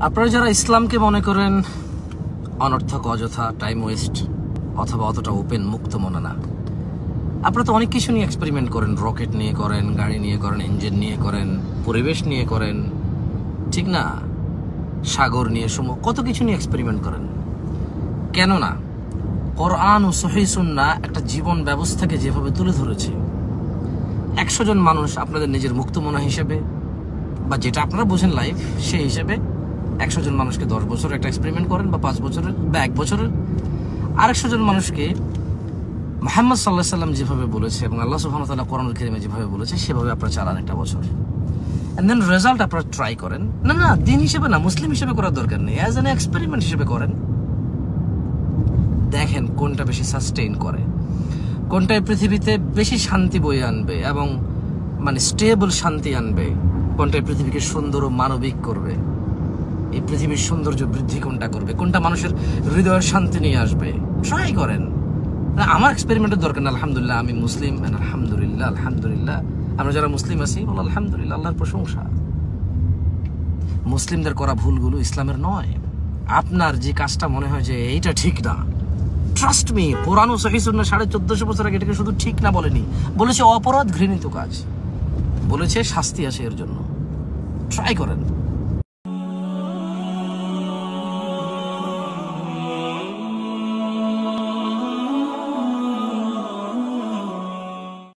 আপনারা যারা ইসলামকে মনে করেন অনর্থক, অযথা, টাইম ওয়েস্ট অথবা অতটা ওপেন, মুক্ত মনে না, আপনারা তো অনেক কিছু নিয়ে এক্সপেরিমেন্ট করেন। রকেট নিয়ে করেন, গাড়ি নিয়ে করেন, ইঞ্জিন নিয়ে করেন, পরিবেশ নিয়ে করেন, ঠিক না? সাগর নিয়ে, সমুদ্র, কত কিছু নিয়ে এক্সপেরিমেন্ট করেন। কেননা কোরআন ও সহিহ সুন্নাহ একটা জীবন ব্যবস্থাকে যেভাবে তুলে ধরেছে, 100 জন মানুষ আপনাদের নিজের মুক্ত মনা হিসেবে বা যেটা আপনারা বোঝেন লাইফ, সেই হিসেবে 100 জন মানুষকে 10 বছর একটা এক্সপেরিমেন্ট করেন, বা 5 বছরের বা 1 বছরের। আর 100 জন মানুষকে মুহাম্মদ সাল্লাল্লাহু আলাইহি ওয়াসাল্লাম যেভাবে বলেছে এবং আল্লাহ সুবহানাহু ওয়া তাআলা কোরআনুল কারীমে যেভাবে বলেছে সেভাবে আপনারা চালান একটা বছর, এন্ড দেন রেজাল্ট আপনারা ট্রাই করেন। না দিন হিসেবে না, মুসলিম হিসেবে করার দরকার নেই, অ্যাজ অ্যান এক্সপেরিমেন্ট হিসেবে করেন। দেখেন কোনটা বেশি সাস্টেইন করে, কোনটা পৃথিবীতে বেশি শান্তি বয়ে আনবে এবং মানে স্টেবল শান্তি আনবে, কোনটা পৃথিবীকে সুন্দর ও মানবিক করবে, এই পৃথিবীর সৌন্দর্য বৃদ্ধি কোনটা করবে, কোনটা মানুষের হৃদয়ের শান্তি নিয়ে আসবে, ট্রাই করেন। আমার এক্সপেরিমেন্টের দরকার না। আলহামদুলিল্লাহ আমি মুসলিম, আলহামদুলিল্লাহ আলহামদুলিল্লাহ। আমরা যারা মুসলিম আছি বল আলহামদুলিল্লাহ, আল্লাহর প্রশংসা। মুসলিমদের করা ভুলগুলো ইসলামের নয়। আপনার যে কাজটা মনে হয় যে এইটা ঠিক না, ট্রাস্ট মি, কোরআন ও সহিহ সুন্নাহ 1450 বছর আগে এটাকে শুধু ঠিক না বলেনি, বলেছে অপরাধ, ঘৃণিত কাজ, বলেছে শাস্তি আছে এর জন্য। ট্রাই করেন।